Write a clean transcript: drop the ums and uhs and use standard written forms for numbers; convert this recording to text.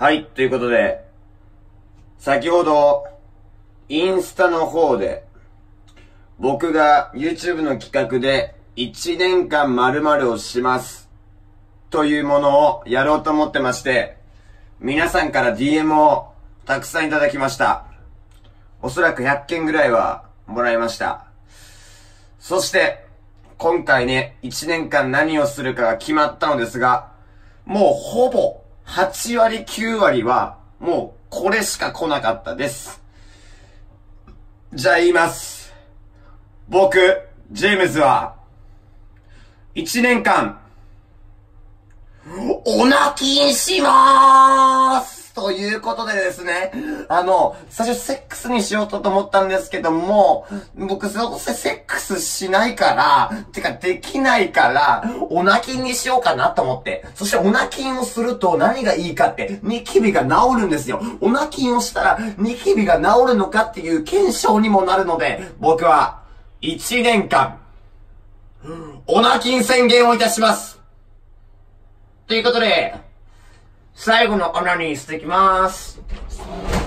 はい、ということで、先ほど、インスタの方で、僕が YouTube の企画で1年間〇〇をします。というものをやろうと思ってまして、皆さんから DM をたくさんいただきました。おそらく100件ぐらいはもらいました。そして、今回ね、1年間何をするかが決まったのですが、もうほぼ8割9割はもうこれしか来なかったです。じゃあ言います。僕、ジェームズは1年間オナキンしまーすということでですね、最初セックスにしようと思ったんですけども、僕どうせセックスしないから、てかできないから、オナキンにしようかなと思って。そしてオナキンをすると何がいいかって、ニキビが治るんですよ。オナキンをしたらニキビが治るのかっていう検証にもなるので、僕は1年間、オナキン宣言をいたします。ということで、最後のオナニーしてきます。